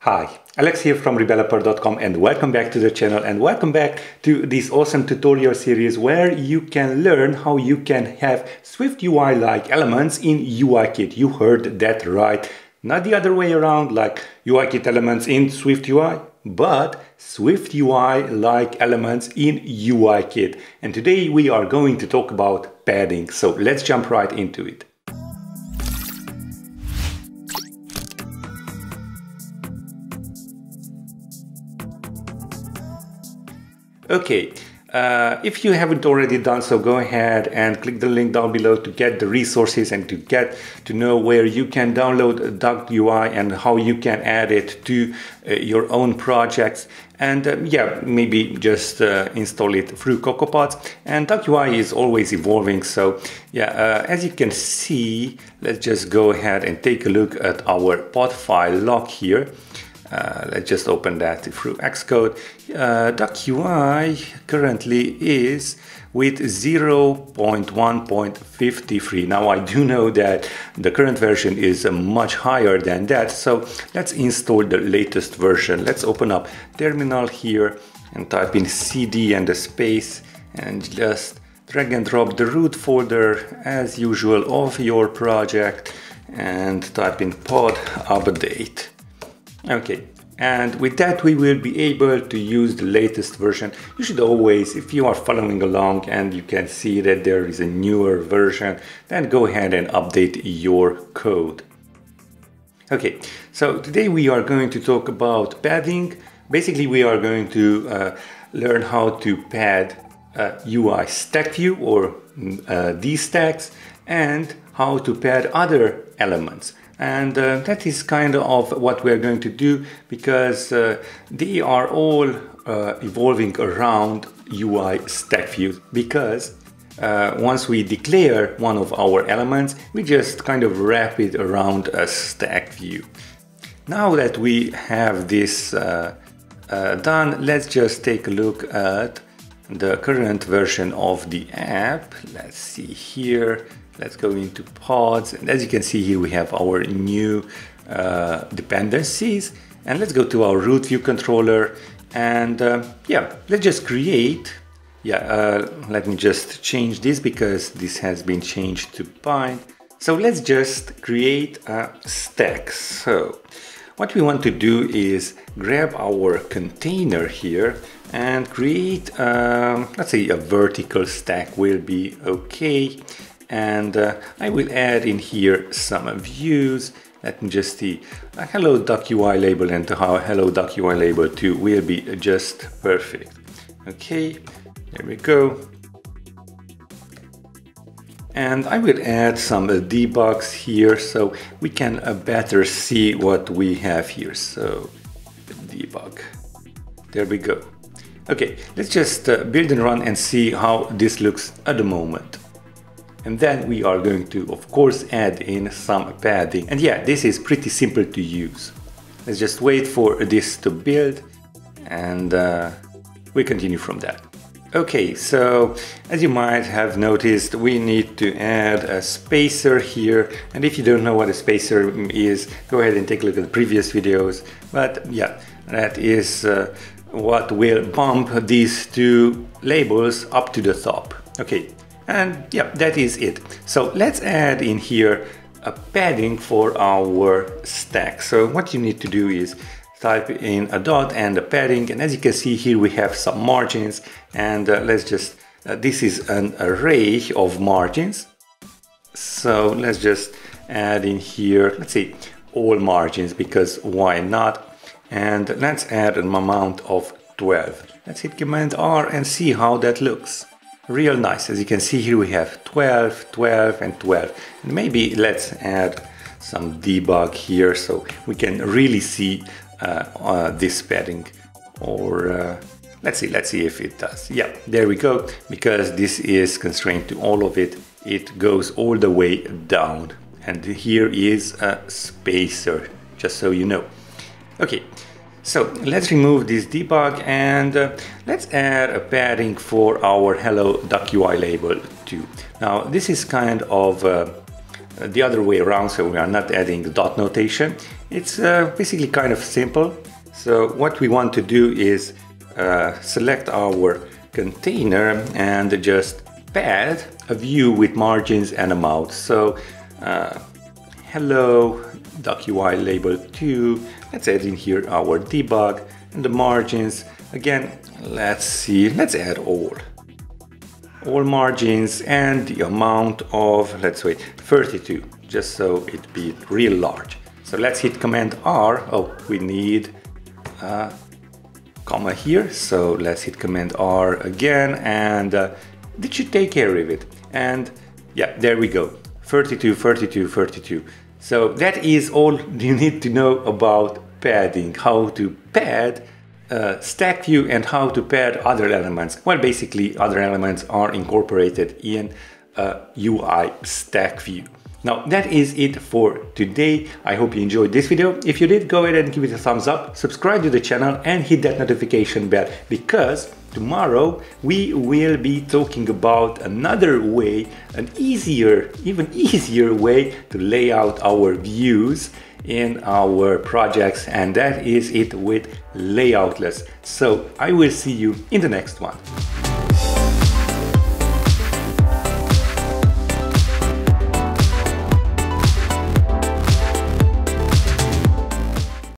Hi, Alex here from Rebeloper.com and welcome back to the channel and welcome back to this awesome tutorial series where you can learn how you can have Swift UI-like elements in UIKit. You heard that right. Not the other way around like UIKit elements in Swift UI, but Swift UI-like elements in UIKit. And today we are going to talk about padding. So let's jump right into it. Okay, if you haven't already done so, go ahead and click the link down below to get the resources and to get to know where you can download Duck UI and how you can add it to your own projects. And yeah, maybe just install it through CocoaPods. And Duck UI is always evolving. So yeah, as you can see, let's just go ahead and take a look at our pod file log here. Let's just open that through Xcode. Duck UI currently is with 0.1.53. Now I do know that the current version is much higher than that, so let's install the latest version. Let's open up terminal here and type in cd and a space and just drag and drop the root folder as usual of your project and type in pod update. Okay, and with that we will be able to use the latest version. You should always, if you are following along and you can see that there is a newer version, then go ahead and update your code. Okay, so today we are going to talk about padding. Basically we are going to learn how to pad UI stack view or these stacks and how to pad other elements. And that is kind of what we're going to do because they are all evolving around UI stack view. Because once we declare one of our elements, we just kind of wrap it around a stack view. Now that we have this done, let's just take a look at the current version of the app. Let's see here. Let's go into pods, and as you can see here we have our new dependencies, and let's go to our root view controller and yeah, let's just create, let me just change this because this has been changed to bind. So let's just create a stack. So what we want to do is grab our container here and create let's say a vertical stack will be okay. And I will add in here some views. Let me just see, a hello Duck UI label and the hello Duck UI label too will be just perfect. Okay, there we go. And I will add some debugs here so we can better see what we have here. So debug, there we go. Okay, let's just build and run and see how this looks at the moment. And then we are going to, of course, add in some padding. And yeah, this is pretty simple to use. Let's just wait for this to build and we continue from that. Okay, so as you might have noticed, we need to add a spacer here. And if you don't know what a spacer is, go ahead and take a look at the previous videos. But yeah, that is what will bump these two labels up to the top. Okay. And yeah, that is it. So let's add in here a padding for our stack. So what you need to do is type in a dot and a padding. And as you can see here, we have some margins. And let's just, this is an array of margins. So let's just add in here, let's say all margins, because why not? And let's add an amount of 12. Let's hit Command R and see how that looks. Real nice. As you can see here we have 12, 12 and 12. And maybe let's add some debug here so we can really see this padding. Or let's see if it does. Yeah, there we go. Because this is constrained to all of it, it goes all the way down. And here is a spacer, just so you know. Okay. So let's remove this debug and let's add a padding for our hello Duck UI label too. Now this is kind of the other way around, so we are not adding dot notation. It's basically kind of simple. So what we want to do is select our container and just pad a view with margins and amount. So hello DocUI label 2, let's add in here our debug and the margins. Again, let's add all margins and the amount of, let's wait, 32, just so it be real large. So let's hit Command R. Oh, we need a comma here, so let's hit Command R again, and this should take care of it. And yeah, there we go, 32, 32, 32. So that is all you need to know about padding, how to pad stack view and how to pad other elements. Well, basically other elements are incorporated in a UI stack view. Now that is it for today. I hope you enjoyed this video. If you did, go ahead and give it a thumbs up, subscribe to the channel and hit that notification bell, because tomorrow we will be talking about another way, an easier, even easier way to lay out our views in our projects, and that is it with Layoutless. So I will see you in the next one.